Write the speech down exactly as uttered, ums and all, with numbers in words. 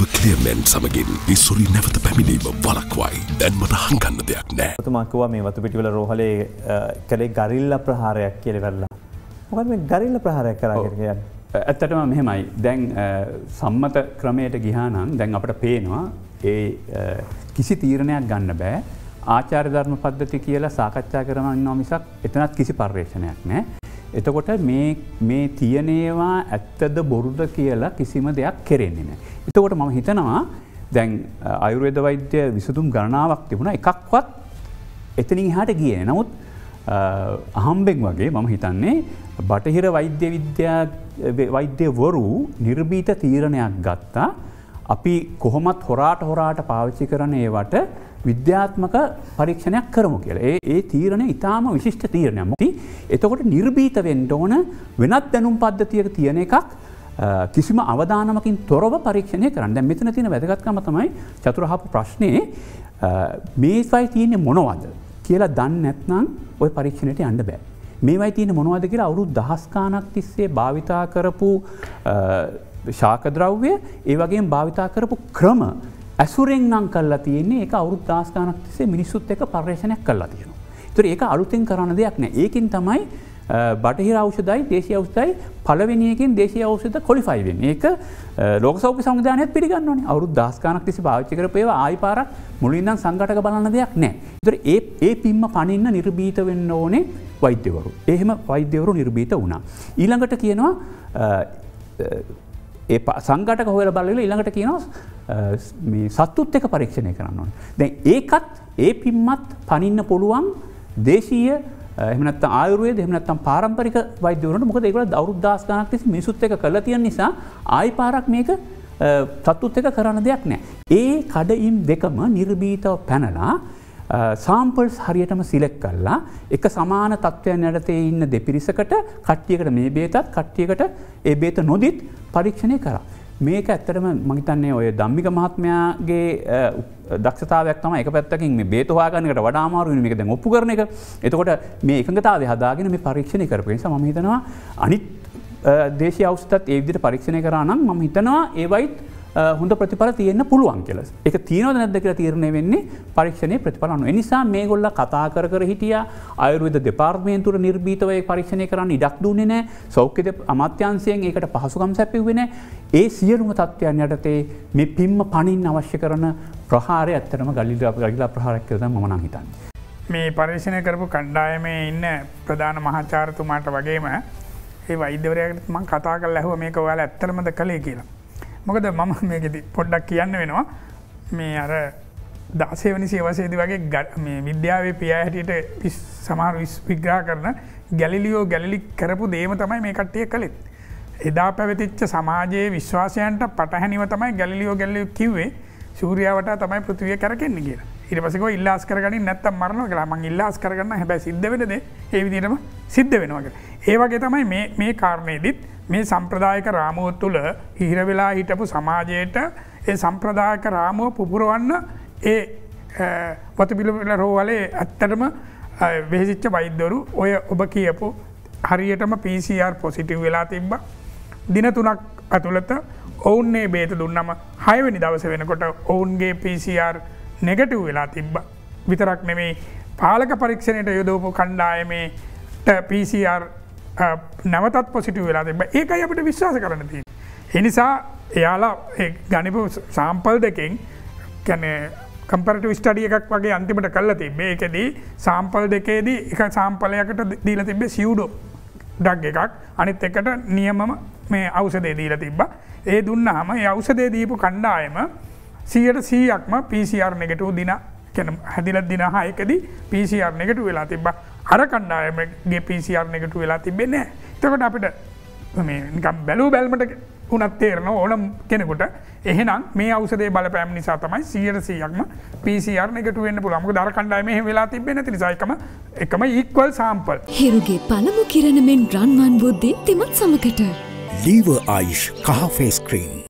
Lever ක්ලියර්මන් සමගින් ඉස්සුරි නැවත පැමිණීම වළක්වයි. දැන් මට හංගන්න දෙයක් නැහැ. ඔතුමා කිව්වා මේ වතු පිටිවල රෝහලේ කලේ ගරිල්ලා ප්‍රහාරයක් කියලා වෙරලා. මොකද මේ ගරිල්ලා ප්‍රහාරයක් කරා කියන්නේ? ඇත්තටම මෙහෙමයි. දැන් සම්මත ක්‍රමයට ගියා නම් දැන් අපිට පේනවා ඒ කිසි තීරණයක් ගන්න බෑ. ආචාර්ය ධර්ම පද්ධති කියලා සාකච්ඡා කරනවා ඉන්නවා මිසක් එතනත් කිසි පරිශ්‍රණයක් නැහැ. එතකොට මේ මේ තියෙනවා ඇත්තද බොරුද කියලා කිසිම දෙයක් කෙරෙන්නේ නැහැ. එතකොට මම හිතනවා දැන් ආයුර්වේද වෛද්‍ය විසඳුම් ගණනාවක් තිබුණා එකක්වත් එතනින් එහාට ගියේ නැහැ. නමුත් අහම්බෙන් වගේ මම හිතන්නේ බටහිර වෛද්‍ය විද්‍යා වෛද්‍යවරු නිර්භීත තීරණයක් ගත්තා. අපි කොහොමත් හොරාට හොරාට පාවිච්චි කරන ඒවට විද්‍යාත්මක පරීක්ෂණයක් කරමු කියලා. ඒ ඒ තීරණය ඉතාම විශිෂ්ට තීරණයක්. මොකද එතකොට නිර්භීත වෙන්න ඕන වෙනත් දැනුම් පද්ධතියක තියෙන එකක් කිසිම අවදානමකින් තොරව පරීක්ෂණය කරන්න. දැන් මෙතන තියෙන වැදගත්කම තමයි චතුර අහපු ප්‍රශ්නේ මේවයි තියෙන්නේ මොනවද කියලා දන්නේ නැත්නම් ওই පරීක්ෂණයට යන්න බෑ. මේවයි තියෙන්නේ මොනවද කියලා අවුරුදු දහස් ගාණක් තිස්සේ භාවිතා කරපු ශාක ද්‍රව්‍ය ඒ වගේම භාවිතා කරපු ක්‍රම ඇසුරෙන් නම් කරලා තියෙන්නේ ඒක අවුරුදු දහස් ගාණක් තිස්සේ මිනිස්සුත් එක්ක පරිශ්‍රණයක් කරලා තියෙනවා. ඒතර ඒක අලුතෙන් කරන්න දෙයක් නෑ. ඒකෙන් තමයි බටහිර ඖෂධයි දේශීය ඖෂධයි පළවෙනි එකෙන් දේශීය ඖෂධ ක්වොලිෆයි වෙන්නේ. ඒක ලෝක සෞඛ්‍ය සංවිධානයත් පිළිගන්න ඕනේ. අවුරුදු දහස් ගාණක් තිස්සේ පාවිච්චි කරපු ඒවා ආයි පාරක් මුලින් ඉඳන් සංඝටක බලන්න දෙයක් නෑ. ඒතර ඒ ඒ පිම්ම පනින්න නිර්භීත වෙන්න ඕනේ වෛද්‍යවරු. එහෙම වෛද්‍යවරු නිර්භීත වුණා. ඊළඟට කියනවා ඒ සංඝටක හොයලා බලලා ඊළඟට කියනවා මේ සත්තුත් එක්ක පරීක්ෂණය කරන්න ඕනේ. දැන් ඒකත් ඒ පිම්මත් පනින්න පුළුවන් දේශීය එහෙම නැත්නම් ආයුර්වේද එහෙම නැත්නම් පාරම්පරික වෛද්‍යවරුන්ට. මොකද ඒගොල්ලෝ අවුරුදු දහස් ගණනක් තිස්සේ මිනිසුත් එක්ක කරලා තියෙන නිසා ආයි පාරක් මේක සත්තුත් එක්ක කරන්න දෙයක් නැහැ. ඒ කඩඉම් දෙකම නිර්භීතව පැනලා සාම්පල්ස් හරියටම සිලෙක්ට් කරලා එක සමාන තත්ත්වයන් යටතේ ඉන්න දෙපිරිසකට කට්ටියකට මේ බේතත් කට්ටියකට ඒ බේත නොදිත් පරීක්ෂණය කරා. මේක ඇත්තටම මම හිතන්නේ ඔය ධම්මික මහත්මයාගේ දක්ෂතාවයක් තමයි එක පැත්තකින් මේ බේත හොයාගන්න එකට වඩා අමාරු වෙන මේක දැන් ඔප්පු කරන එක. එතකොට මේ එකඟතාවය හදාගෙන මේ පරීක්ෂණය කරපු නිසා මම හිතනවා අනිත් දේශීය ඖෂධත් ඒ විදිහට පරීක්ෂණය කරා නම් මම හිතනවා ඒවයිත් හොඳ ප්‍රතිඵල තියෙන්න පුළුවන් කියලා. ඒක තියෙනවද නැද්ද කියලා තීරණය වෙන්නේ පරීක්ෂණයේ ප්‍රතිඵල අනුව. ඒ නිසා මේගොල්ලෝ කතා කර කර හිටියා ආයුර්වේද දෙපාර්තමේන්තුව නිර්භීතව ඒ පරීක්ෂණය කරන්න ඉඩක් දුන්නේ නැහැ. සෞඛ්‍ය අමාත්‍යාංශයෙන් ඒකට පහසුකම් සැපෙව්වේ නැහැ. ඒ සියලුම තත්ත්වයන් යටතේ මේ පිම්ම පණින්න අවශ්‍ය කරන ප්‍රහාරය ඇත්තටම ගලිලා ගලිලා ප්‍රහාරයක් කියලා තමයි මම නම් හිතන්නේ. මේ පරීක්ෂණය කරපු කණ්ඩායමේ ඉන්න ප්‍රධාන මහාචාර්යතුමාට වගේම ඒ වෛද්‍යවරයාට මම කතා කරලා ඇහුවා මේක ඔයාලා ඇත්තටමද කළේ කියලා. මොකද මම මේකෙදි පොඩ්ඩක් කියන්න වෙනවා මේ අර දාසය වනි සියවසේදී වගේ මේ විද්‍යාවේ පියා හැටියට සමහර විග්‍රහ කරන ගැලිලියෝ ගැලිලි කරපු දේම තමයි මේ කට්ටිය කළේ. එදා පැවතිච්ච සමාජයේ විශ්වාසයන්ට පටහැනිව තමයි ගැලිලියෝ ගැලිලියෝ කිව්වේ සූර්යයා වටා තමයි පෘථිවිය කරකෙන්නේ කියලා. ඊට පස්සේ කෝ ඉල්ලාස් කරගනින් නැත්තම් මරනවා කියලා. මං ඉල්ලාස් කරගන්න හැබැයි සිද්ධ වෙන දේ ඒ විදිහටම සිද්ධ වෙනවා කියලා. ඒ වගේ තමයි මේ මේ කාරණේදීත් මේ සම්ප්‍රදායික රාමුව තුළ හිර වෙලා හිටපු සමාජයට ඒ සම්ප්‍රදායික රාමුව පුපුරවන්න ඒ වතුපිළිවෙල රෝහලේ ඇත්තටම වෙහෙසිච්ච වෛද්‍යවරු ඔය ඔබ කියපු හරියටම පී සී ආර් පොසිටිව් වෙලා තිබ්බා. දින තුනක් ඇතුළත ඔවුන් මේ බේත දුන්නම හය වෙනි දවසේ වෙනකොට ඔවුන්ගේ පී සී ආර් නෙගටිව් වෙලා තිබ්බා. විතරක් නෙමෙයි පාලක පරීක්ෂණයට යොදවපු කණ්ඩායමේ පී සී ආර් නැවතත් පොසිටිව් වෙලා තිබ්බා. ඒකයි අපිට විශ්වාස කරන්න තියෙන්නේ. ඒ නිසා එයාලා ගනිපු සාම්පල් දෙකෙන් කියන්නේ කම්පැරටිව් ස්ටඩි එකක් වගේ අන්තිමට කරලා තිබ්බේ. ඒකෙදී සාම්පල් දෙකේදී එක සාම්පලයකට දීලා තිබ්බේ සියුඩෝ ඩ්‍රග් එකක්. අනිත් එකට නියමම මේ ඖෂධය දීලා තිබ්බා. ඒ දුන්නාම ඒ ඖෂධය දීපු කණ්ඩායම සියයට සීයක්ම පී සී ආර් නෙගටිව් දින කියන්නේ හැදිලා දින හයකදී පී සී ආර් නෙගටිව් වෙලා තිබ්බා. අර කණ්ඩායමගේ පී සී ආර් නෙගටිව් වෙලා තිබෙන්නේ නැහැ. එතකොට අපිට මේ නිකන් බැලුව බැලමට උනත් තේරෙනවා ඕනම කෙනෙකුට එහෙනම් මේ ඖෂධයේ බලපෑම නිසා තමයි සියයට සීයක්ම පී සී ආර් නෙගටිව් වෙන්න පුළුවන්. මොකද අර කණ්ඩායමේ එහෙම වෙලා තිබෙන්නේ නැති නිසා එකම එකම ඉක්වල් සාම්පල්. හිරුගේ පළමු කිරණ මෙන් රන්වන් බුද්ධි තිමත් සමකට ලීවර් ආයුෂ් කහ ෆේස් ක්‍රීම්